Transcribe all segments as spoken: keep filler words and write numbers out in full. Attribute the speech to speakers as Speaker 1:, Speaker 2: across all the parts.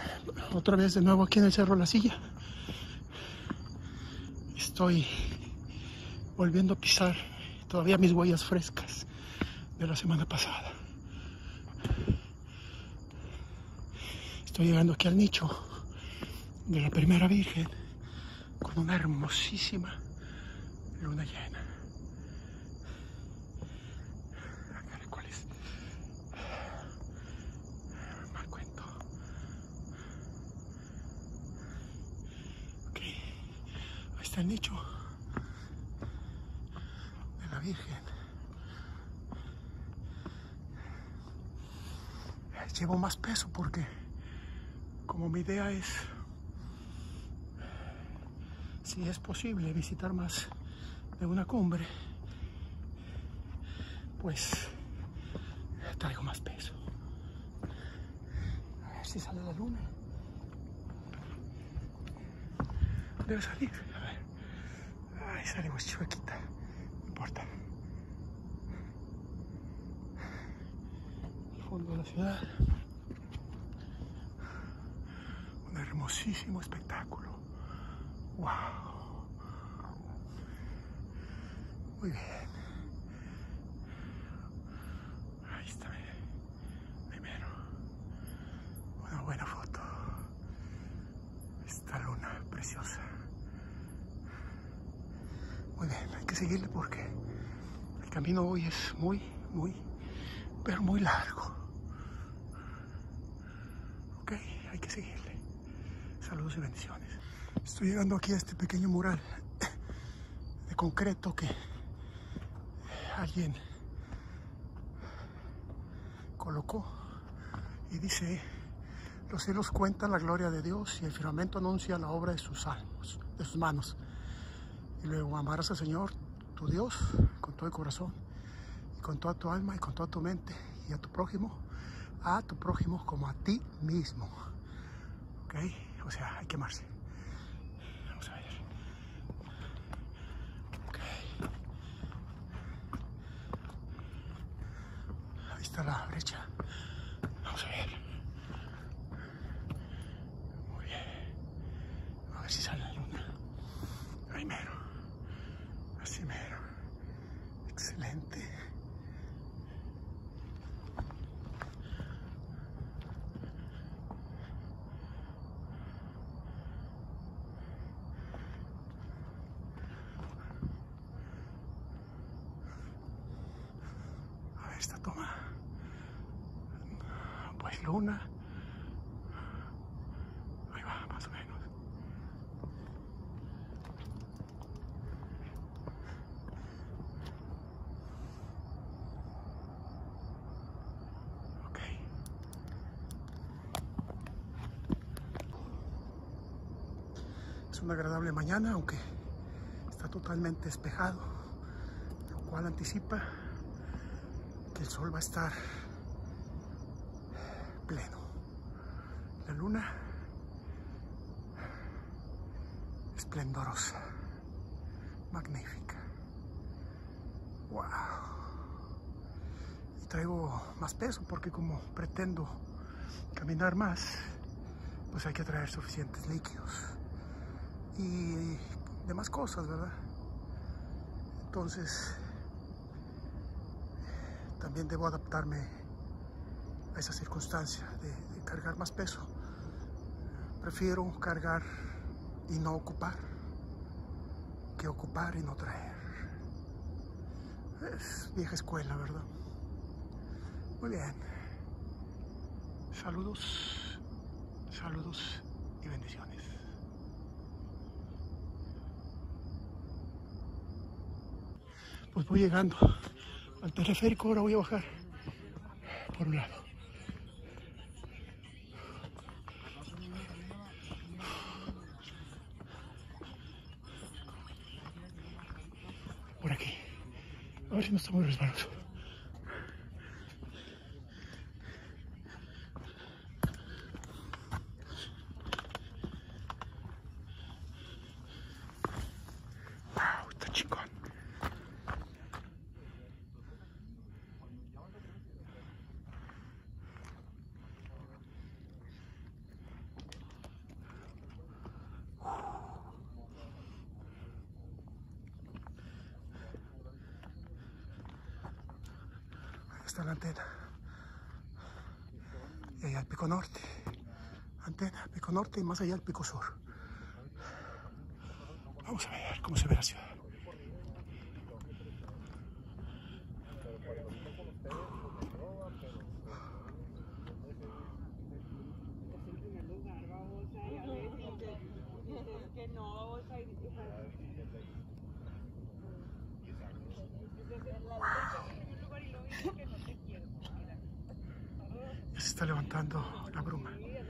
Speaker 1: Otra vez de nuevo aquí en el Cerro La Silla. Estoy volviendo a pisar todavía mis huellas frescas de la semana pasada. Estoy llegando aquí al nicho de la primera Virgen con una hermosísima luna llena. A ver cuál es. Mal cuento. Ok, ahí está el nicho de la Virgen. Llevo más peso porque como mi idea es, si es posible, visitar más de una cumbre, pues traigo más peso. A ver si sale la luna. Debe salir. A ver. Ay, sale pues chuequita. No importa. El fondo de la ciudad. Un hermosísimo espectáculo. Wow. Muy bien. Ahí está, primero. Una buena foto. Esta luna preciosa. Muy bien, hay que seguirle porque el camino hoy es muy, muy, pero muy largo. Ok, hay que seguirle. Saludos y bendiciones. Estoy llegando aquí a este pequeño mural de concreto que alguien colocó y dice: los cielos cuentan la gloria de Dios y el firmamento anuncia la obra de sus manos, de sus manos. Y luego: amarás al Señor, tu Dios, con todo el corazón, y con toda tu alma, y con toda tu mente, y a tu prójimo, a tu prójimo como a ti mismo. ¿Ok? O sea, hay que amarse. Vamos a ver. Ok. Ahí está la brecha. Vamos a ver. Muy bien. A ver si sale la luna. Ahí mero. Así mero. Excelente. A ver esta toma. Pues luna. Ahí va, más o menos. Ok. Es una agradable mañana, aunque está totalmente despejado, lo cual anticipa que el sol va a estar pleno. La luna esplendorosa, magnífica. Wow. Y traigo más peso porque como pretendo caminar más, pues hay que traer suficientes líquidos y demás cosas, ¿verdad? Entonces también debo adaptarme a esa circunstancia de, de cargar más peso. Prefiero cargar y no ocupar que ocupar y no traer. Es vieja escuela, ¿verdad? Muy bien. Saludos, saludos y bendiciones. Pues voy llegando al teleférico, ahora voy a bajar por un lado. Por aquí. A ver si no está muy resbaloso. Wow, está chingón. está la antena. Y allá el pico norte. Antena, pico norte y más allá el pico sur. Vamos a ver cómo se ve la ciudad. Ya se está levantando la bruma.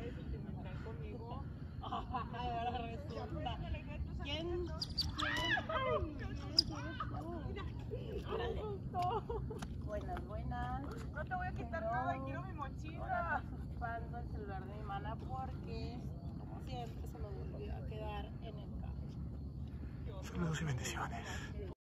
Speaker 2: ¿Quién? Buenas, buenas.
Speaker 3: No te voy a quitar nada, quiero mi mochila.
Speaker 2: Ocupando el celular de mi hermana porque, como siempre, se me volvió a quedar en el carro.
Speaker 1: Saludos y bendiciones.